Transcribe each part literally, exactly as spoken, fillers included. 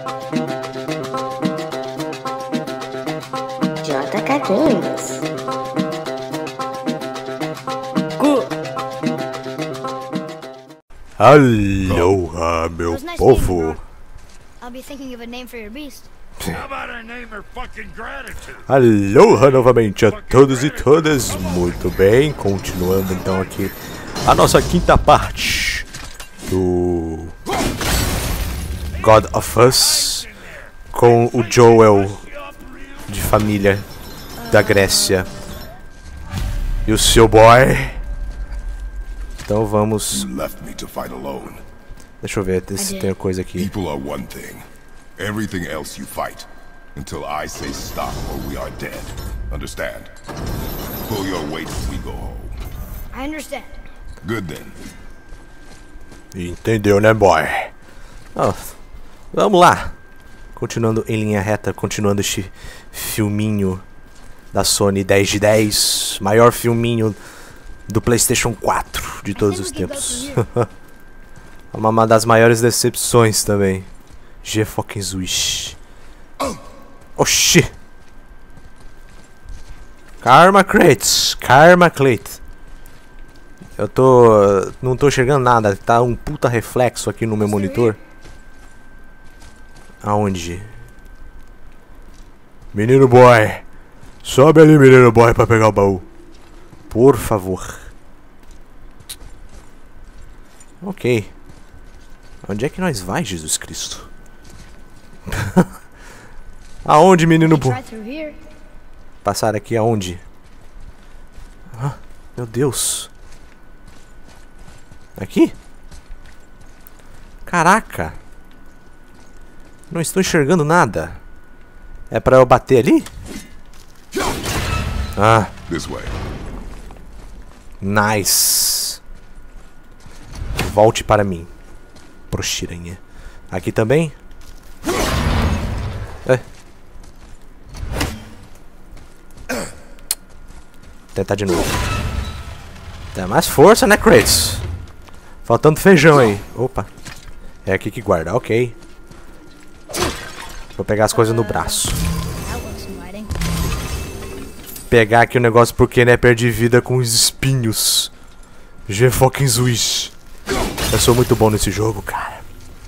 J K Games. Aloha, meu povo. Aloha novamente a todos e todas. Muito bem, continuando então aqui a nossa quinta parte do God of Us com o Joel de família da Grécia e o seu boy. Então vamos. Deixa eu ver se tem coisa aqui. People are one thing. Everything else you fight until I say stop or we are dead. Understand? Pull your weight as we go home. I understand. Good then. Entendeu, né, boy? Oh, vamos lá. Continuando em linha reta, continuando este filminho da Sony dez de dez, maior filminho do PlayStation quatro de todos os tempos. Uma das maiores decepções também. G fucking Swish. Oxi. Karma Crates. Karma Crate. Eu tô... não tô enxergando nada. Tá um puta reflexo aqui no meu monitor. Aonde? Menino boy. Sobe ali, menino boy, pra pegar o baú. Por favor. Ok. Onde é que nós vai, Jesus Cristo? Aonde, menino boy? Passar aqui aonde? Ah, meu Deus. Aqui? Caraca. Não estou enxergando nada. É pra eu bater ali? Ah. This way. Nice. Volte para mim, proxiranha. Aqui também? É. Tentar de novo. Dá mais força, né, Kratos? Faltando feijão aí. Opa. É aqui que guarda, ok. Vou pegar as coisas no braço. Pegar aqui o negócio porque, né, perdi vida com os espinhos. G fucking Swish. Eu sou muito bom nesse jogo, cara.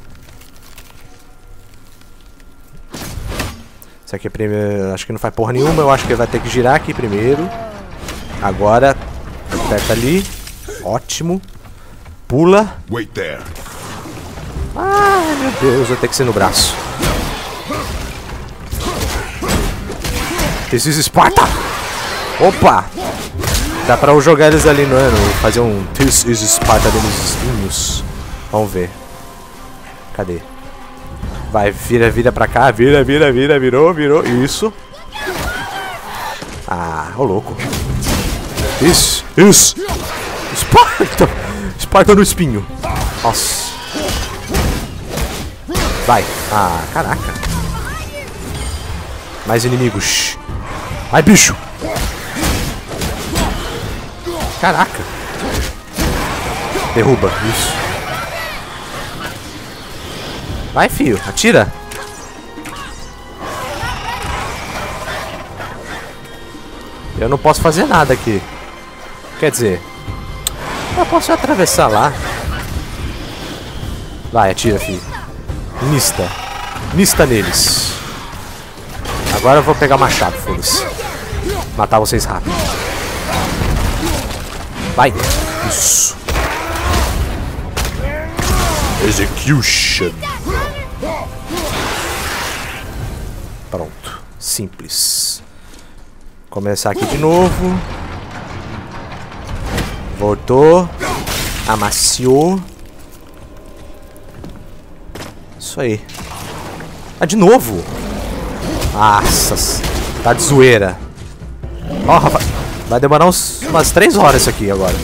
Isso aqui é primeiro. Acho que não faz porra nenhuma. Eu acho que vai ter que girar aqui primeiro. Agora. Aperta ali. Ótimo. Pula. Wait there. Ai, meu Deus. Vai ter que ser no braço. This is Sparta! Opa! Dá pra eu jogar eles ali, não é? Fazer um This is Sparta ali nos espinhos. Vamos ver. Cadê? Vai, vira, vira pra cá. Vira, vira, vira, virou, virou. Isso. Ah, ô louco. Isso, isso. Sparta! Sparta no espinho. Nossa. Vai. Ah, caraca. Mais inimigos. Vai, bicho. Caraca. Derruba, isso. Vai, filho, atira. Eu não posso fazer nada aqui. Quer dizer, eu posso atravessar lá. Vai, atira, filho. Nista. Nista neles. Agora eu vou pegar o machado, foda-se. Matar vocês rápido. Vai. Isso. Execution. Pronto. Simples. Começar aqui de novo. Voltou. Amaciou. Isso aí. Ah, de novo. Nossa. Tá de zoeira. Ó, oh, rapaz. Vai demorar uns, umas três horas isso aqui agora.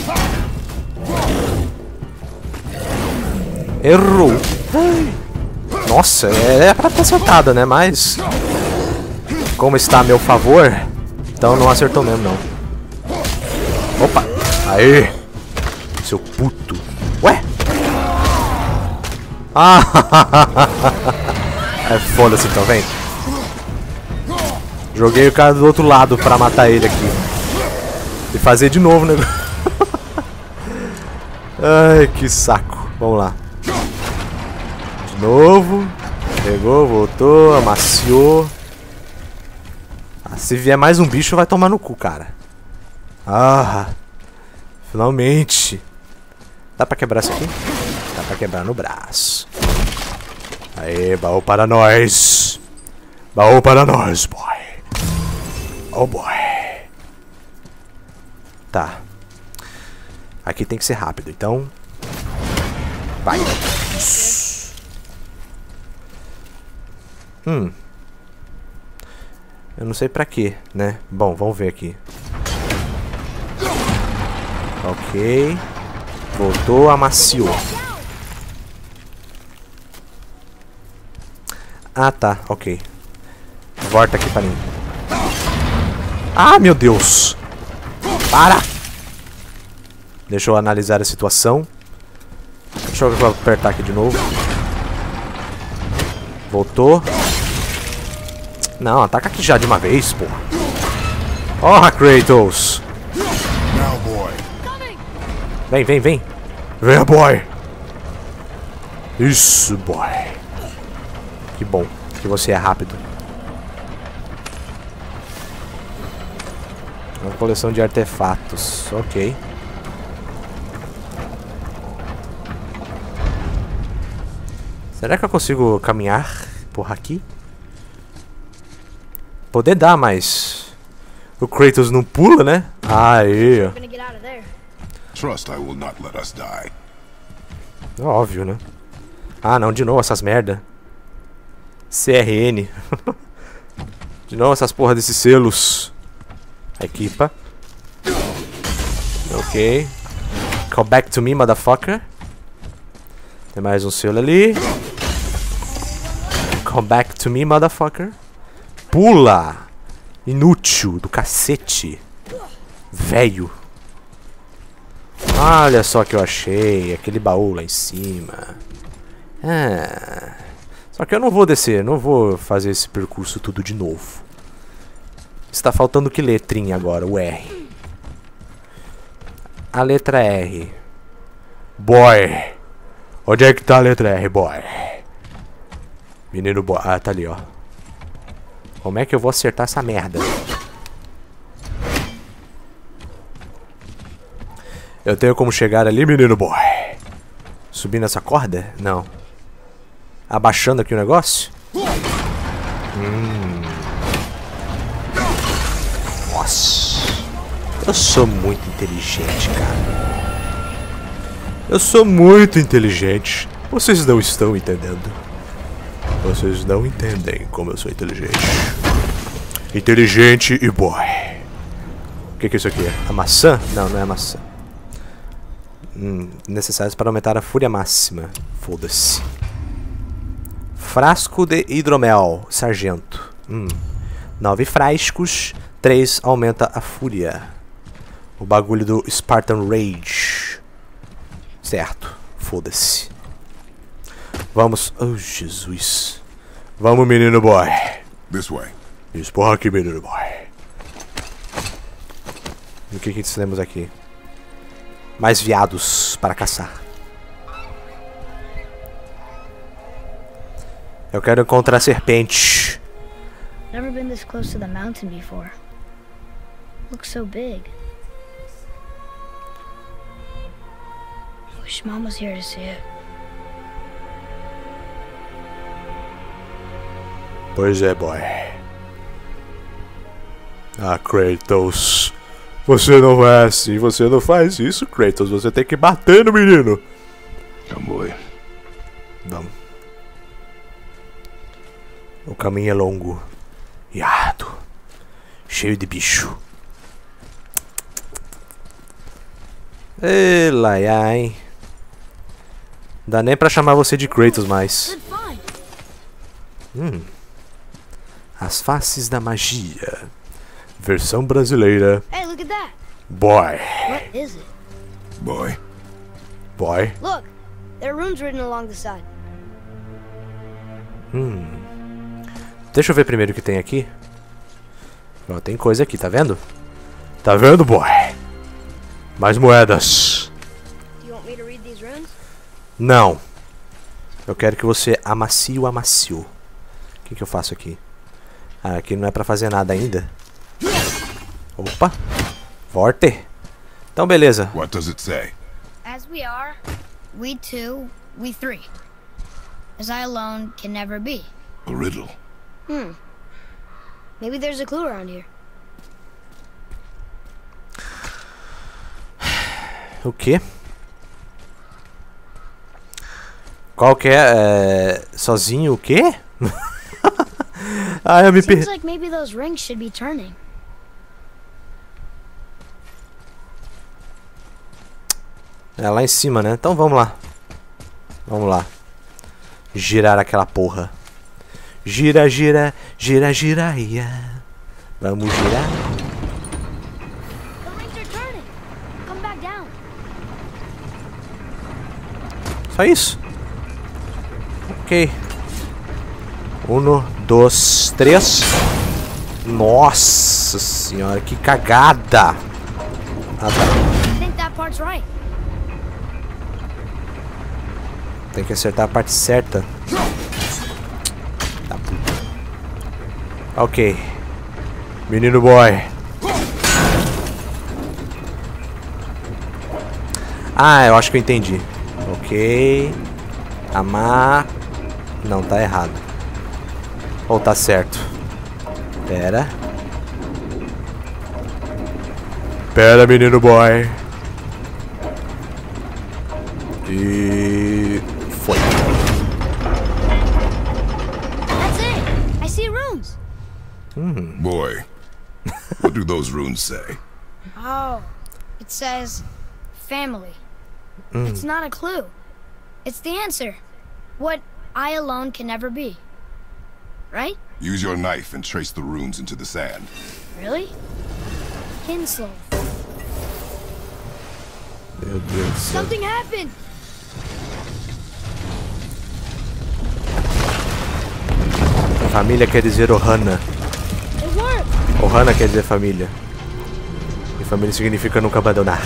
Errou. Nossa, é, é pra ter acertado, né? Mas como está a meu favor, então não acertou mesmo, não. Opa. Aê. Seu puto. Ué? Ah. É foda-se então, vem. Joguei o cara do outro lado pra matar ele aqui. E fazer de novo o negócio. Ai, que saco. Vamos lá. De novo. Pegou, voltou, amaciou. Ah, se vier mais um bicho, vai tomar no cu, cara. Ah, finalmente. Dá pra quebrar isso aqui? Dá pra quebrar no braço. Aê, baú para nós. Baú para nós, boy. Oh, boy. Tá. Aqui tem que ser rápido, então... Vai. Hum. Eu não sei pra quê, né? Bom, vamos ver aqui. Ok. Voltou, amaciou. Ah, tá. Ok. Volta aqui pra mim. Ah, meu Deus. Para! Deixa eu analisar a situação. Deixa eu apertar aqui de novo. Voltou. Não, ataca aqui já de uma vez, pô. Ó, oh, Kratos. Vem, vem, vem. Vem, boy. Isso, boy. Que bom que você é rápido. Uma coleção de artefatos. Ok. Será que eu consigo caminhar por aqui? Poder dar, mas... O Kratos não pula, né? Aí. Trust I will not let us die. Óbvio, né? Ah, não, de novo essas merda. C R N. De novo essas porra desses selos. Equipa. Ok. Come back to me, motherfucker. Tem mais um selo ali. Come back to me, motherfucker. Pula! Inútil do cacete. Velho. Olha só o que eu achei. Aquele baú lá em cima. Ah. Só que eu não vou descer. Não vou fazer esse percurso tudo de novo. Está faltando que letrinha agora? O R. A letra R. Boy. Onde é que tá a letra R, boy? Menino boy. Ah, tá ali, ó. Como é que eu vou acertar essa merda? Eu tenho como chegar ali, menino boy? Subindo essa corda? Não. Abaixando aqui o negócio? Hum. Nossa. Eu sou muito inteligente, cara. Eu sou muito inteligente. Vocês não estão entendendo. Vocês não entendem como eu sou inteligente. Inteligente e boy. O que que é isso aqui? A maçã? Não, não é a maçã. Hum, necessários para aumentar a fúria máxima. Foda-se. Frasco de hidromel, sargento. Hum. Nove frascos. Três aumenta a fúria. O bagulho do Spartan Rage. Certo. Foda-se. Vamos. Oh, Jesus. Vamos, menino boy. This way. Isso, porra aqui, menino boy. E o que que temos aqui? Mais viados para caçar. Eu quero encontrar serpente. Never been this close to the mountain before. Looks so big. Wish Mom was here to see it. Pois é, boy. Ah, Kratos. Você não é assim, você não faz isso, Kratos. Você tem que bater no menino. Come, boy. Vamos. O caminho é longo e árduo, cheio de bicho. Ei, laia, hein? Dá nem pra chamar você de Kratos mais. Hum. As faces da magia. Versão brasileira. Hey, look at that. Boy. What is it? Boy. Boy. Look, there are runes written along the side. Hum. Deixa eu ver primeiro o que tem aqui. Ó, tem coisa aqui, tá vendo? Tá vendo, boy? Mais moedas. Não. Eu quero que você amacie o amacio. O que que eu faço aqui? Ah, aqui não é pra fazer nada ainda. Opa. Forte. Então, beleza. What does it say? As we are, we two, we three. As I alone can never be. A riddle. Hmm. Maybe there's a clue around here. O quê? Qual que é? é... Sozinho o quê? Ah, eu me Seems perdi. like maybe those rings should be turning. É lá em cima, né? Então vamos lá. Vamos lá. Girar aquela porra. Gira, gira, gira, gira, ia. Vamos girar. The rings are turning. Come back down. Só isso? Ok. Um, dois, três. Nossa senhora, que cagada. Ah, tá. I think that part's right. Tem que acertar a parte certa. Tá puta. Ok. Menino boy. Ah, eu acho que eu entendi. Ok. Amar. Não, tá errado. Ou tá certo. Pera. Pera, menino boy. E... foi. That's it. I see runes. Hum. Boy, what do those runes say? Oh, it says family. It's not a clue. It's the answer. What I alone can never be. Right? Use your knife and trace the runes into the sand. Really? Kinslow. Meu Deus do céu. Something happened. Família quer dizer Ohana. It worked. Ohana quer dizer família. E família significa nunca abandonar.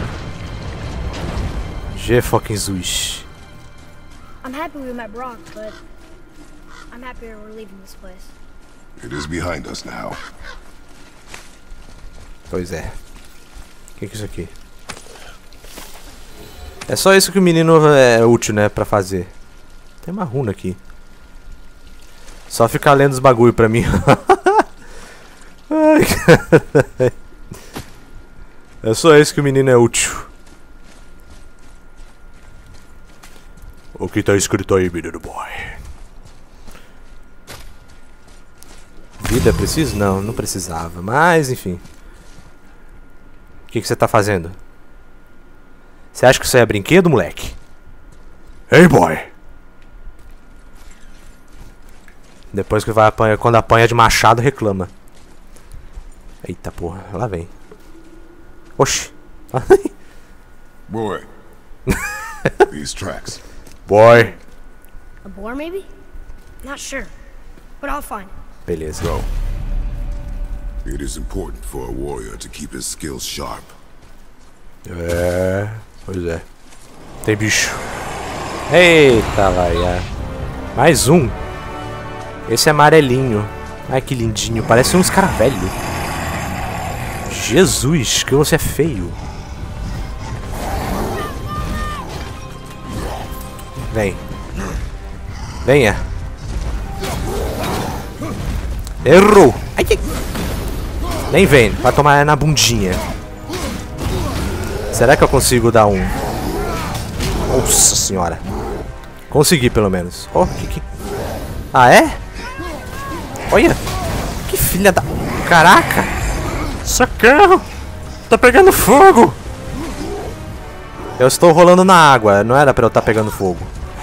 G fucking Zeus. I'm happy we met Brock, but I'm happier we're leaving this place. It is behind us now. Pois é. O que que é isso aqui? É só isso que o menino é útil, né, pra fazer. Tem uma runa aqui. Só ficar lendo os bagulho pra mim. Ai, cara. É só isso que o menino é útil. O que tá escrito aí, menino boy? Vida, preciso? Não, não precisava. Mas, enfim. O que que você tá fazendo? Você acha que isso aí é brinquedo, moleque? Hey, boy! Depois que vai apanhar, quando apanha de machado, reclama. Eita porra, lá vem. Oxi. Boy, these tracks. Boy. A boar, maybe? Not sure, but I'll find it. Beleza. Go. It is important for a warrior to keep his skills sharp. É, pois é. Tem bicho. Eita, laia. Mais um. Esse é amarelinho. Ai, que lindinho. Parece uns caras velhos. Jesus, que você é feio. Vem. Venha. Errou. Ai, ai. Nem vem. Vai tomar na bundinha. Será que eu consigo dar um? Nossa senhora. Consegui, pelo menos. Oh, que que... Ah, é? Olha. Que filha da... Caraca. Socorro. Tá pegando fogo. Eu estou rolando na água. Não era pra eu estar pegando fogo.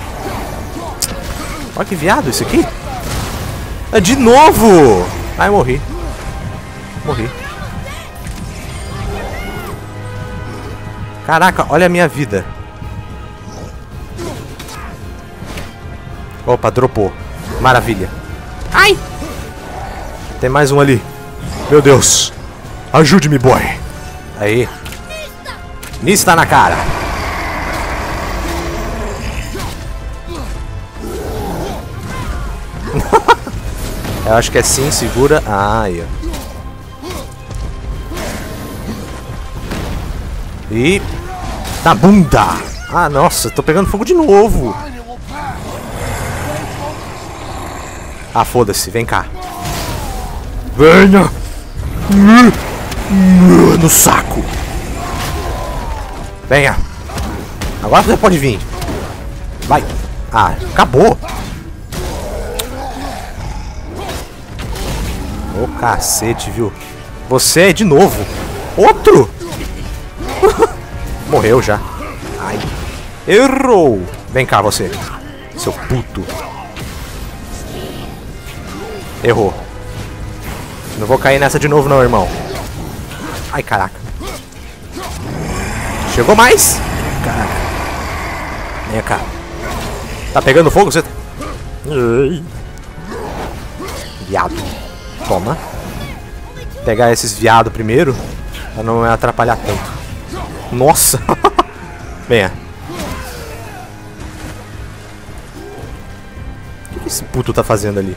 Olha que viado isso aqui. É de novo. Ai, morri. Morri. Caraca, olha a minha vida. Opa, dropou. Maravilha. Ai! Tem mais um ali. Meu Deus. Ajude-me, boy. Aí. Nista na cara. Eu acho que é sim, segura. Ah, aí, ó. E... na bunda. Ah, nossa, tô pegando fogo de novo. Ah, foda-se, vem cá. Venha. No saco. Venha. Agora você pode vir. Vai. Ah, acabou. Ô, cacete, viu? Você é de novo. Outro. Morreu já. Ai. Errou. Vem cá, você. Seu puto. Errou. Não vou cair nessa de novo não, irmão. Ai, caraca. Chegou mais? Caraca. Vem cá. Tá pegando fogo, você? Ai. Viado. Toma. Vou pegar esses viados primeiro, pra não me atrapalhar tanto. Nossa. Venha. O que esse puto tá fazendo ali?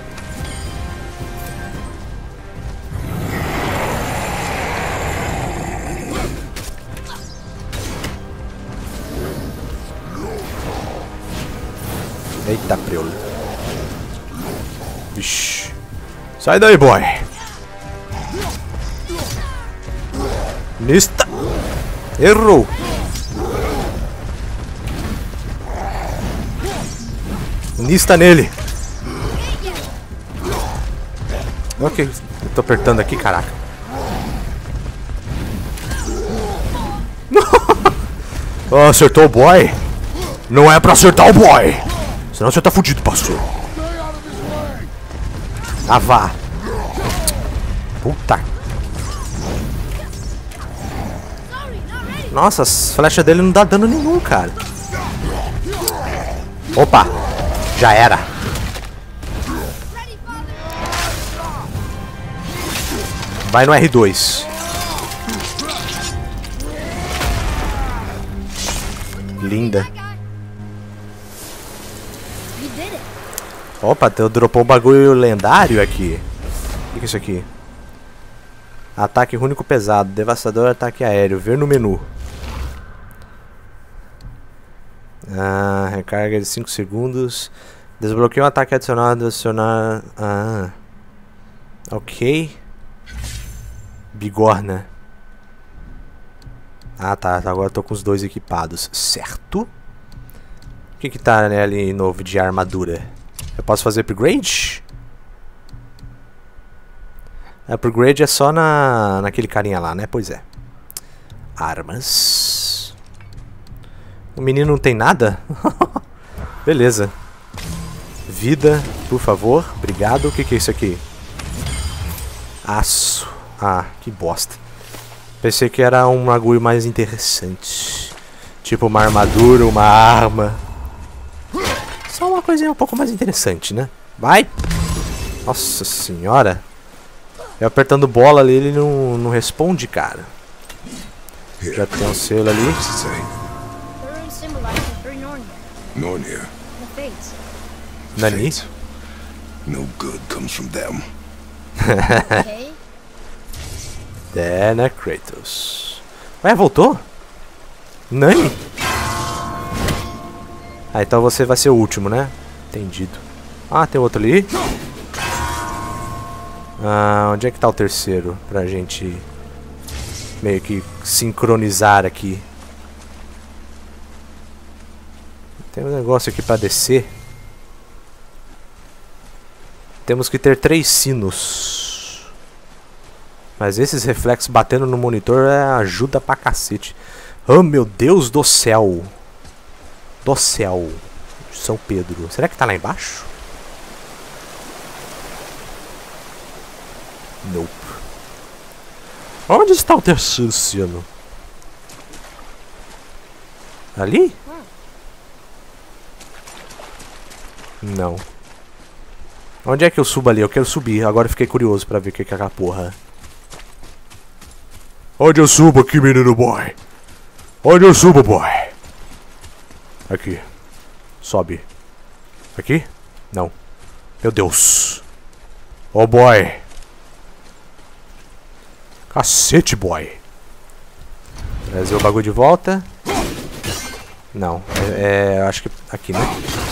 Eita, preula. Vixe. Sai daí, boy. Nista. Errou. Nista nele. Ok. Eu tô apertando aqui, caraca. Oh, acertou o boy? Não é pra acertar o boy. Senão você tá fudido, pastor. Ah, vá. Puta. Nossa, as flechas dele não dá dano nenhum, cara. Opa. Já era. Vai no R dois. Linda. Opa, dropou um bagulho lendário aqui. O que, que é isso aqui? Ataque único pesado, devastador ataque aéreo. Ver no menu. Ah, recarga de cinco segundos. Desbloqueia um ataque adicional. Adicionar. Ah. Ok. Bigorna. Ah, tá. Agora eu tô com os dois equipados. Certo. O que que tá, né, ali novo de armadura? Eu posso fazer upgrade? Upgrade é só na naquele carinha lá, né? Pois é. Armas. O menino não tem nada? Beleza. Vida, por favor. Obrigado. O que que é isso aqui? Aço. Ah, que bosta. Pensei que era um bagulho mais interessante. Tipo uma armadura, uma arma. Só uma coisinha um pouco mais interessante, né? Vai! Nossa senhora! Eu apertando bola ali, ele não, não responde, cara. Já tem um selo ali. Nani? No good comes from them. É, né, Kratos? Ué, voltou? Nani? Ah, então você vai ser o último, né? Entendido. Ah, tem outro ali. Ah, onde é que tá o terceiro? Pra gente meio que sincronizar aqui. Tem um negócio aqui pra descer. Temos que ter três sinos. Mas esses reflexos batendo no monitor é, ajuda pra cacete. Oh, meu Deus do céu. Do céu. São Pedro. Será que tá lá embaixo? Nope. Onde está o terceiro sino? Ali? Não. Onde é que eu subo ali? Eu quero subir. Agora eu fiquei curioso pra ver o que é aquela porra. Onde eu subo aqui, menino boy? Onde eu subo, boy? Aqui. Sobe. Aqui? Não. Meu Deus. Oh, boy. Cacete, boy. Trazer o bagulho de volta. Não. É, é, acho que aqui, né?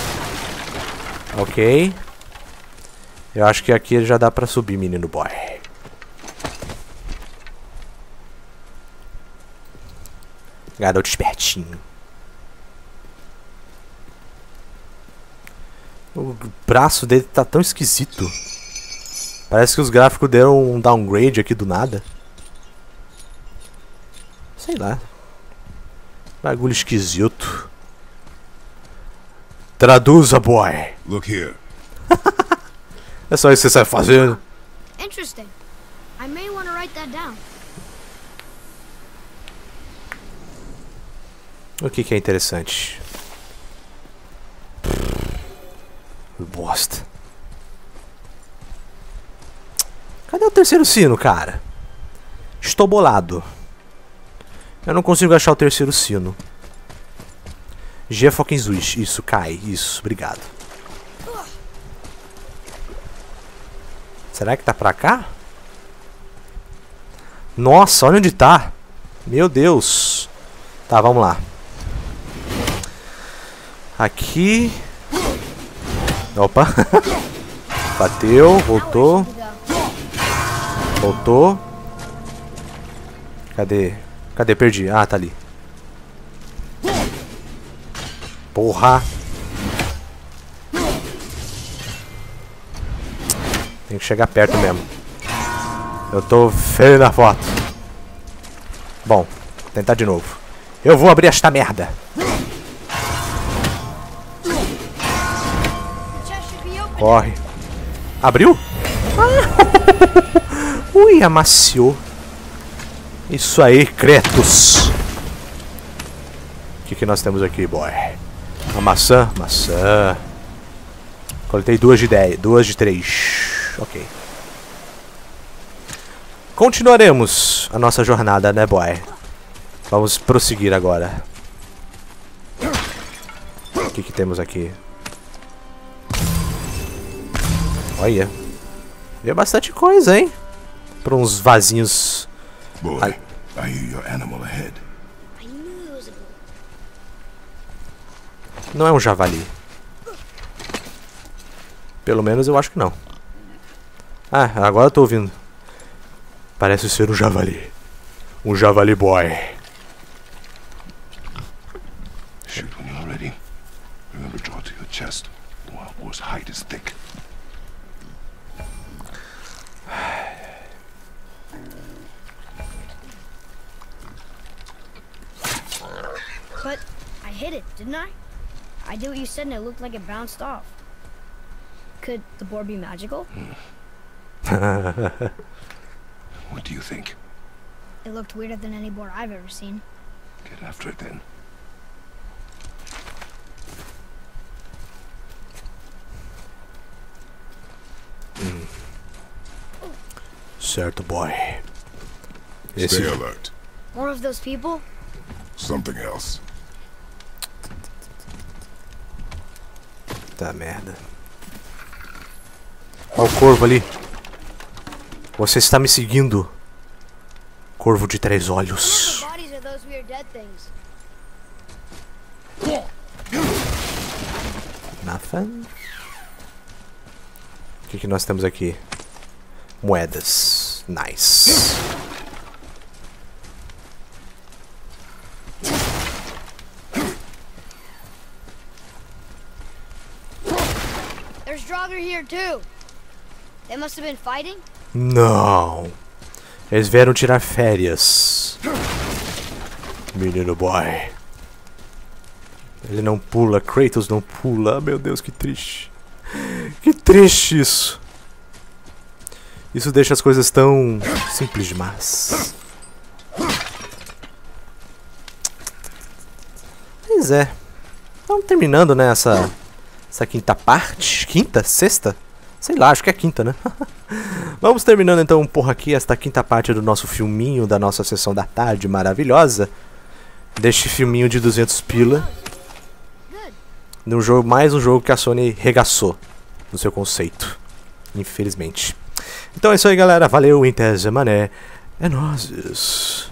Ok. Eu acho que aqui já dá pra subir, menino boy. Garoto espertinho. O braço dele tá tão esquisito. Parece que os gráficos deram um downgrade aqui do nada. Sei lá. Bagulho esquisito. Traduza, boy. Look here. É só isso que você sabe fazer. Interesting. I may want to write that down. O que que é interessante? Bosta. Cadê o terceiro sino, cara? Estou bolado. Eu não consigo achar o terceiro sino. G fucking Zwitch. Isso, cai. Isso, obrigado. Será que tá pra cá? Nossa, olha onde tá. Meu Deus. Tá, vamos lá. Aqui. Opa. Bateu, voltou. Voltou. Cadê? Cadê? Perdi. Ah, tá ali. Porra. Tem que chegar perto mesmo. Eu tô feio na foto. Bom, vou tentar de novo. Eu vou abrir esta merda. Corre. Abriu? Ah. Ui, amaciou. Isso aí, Kratos. O que que nós temos aqui, boy? Uma maçã? Maçã. Coletei duas de dez. Duas de três. Ok. Continuaremos a nossa jornada, né, boy? Vamos prosseguir agora. O que que temos aqui? Olha. Veio bastante coisa, hein? Para uns vasinhos. Boy, Ai. I hear your animal ahead. I knew it was a bull. Não é um javali. Pelo menos eu acho que não. Ah, agora eu tô ouvindo. Parece ser um javali. Um javali boy. Shoot when you're ready. Remember, draw to your chest. The wild boar's hide is thick. But I hit it, didn't I? I did what you said and it looked like it bounced off. Could the boar be magical? What do you think? It looked weirder than any boar I've ever seen. Get after it then. Hum. Certo, boy. Stay Esse... alert. More of those people? Something else. Tá merda. Olha o corvo ali. Você está me seguindo. Corvo de três olhos. Nothing. O que que nós temos aqui? Moedas. Nice. There's Draugr here too. They must have been fighting? Não. Eles vieram tirar férias. Menino boy. Ele não pula. Kratos não pula. Meu Deus, que triste. Que triste isso. Isso deixa as coisas tão simples demais. Pois é. Vamos terminando, né, essa, essa quinta parte. Quinta? Sexta? Sei lá, acho que é a quinta, né? Vamos terminando então por aqui esta quinta parte do nosso filminho, da nossa sessão da tarde maravilhosa. Deste filminho de duzentos pila. No jogo, mais um jogo que a Sony regaçou no seu conceito. Infelizmente. Então é isso aí, galera. Valeu, Inter Mané. É nóis.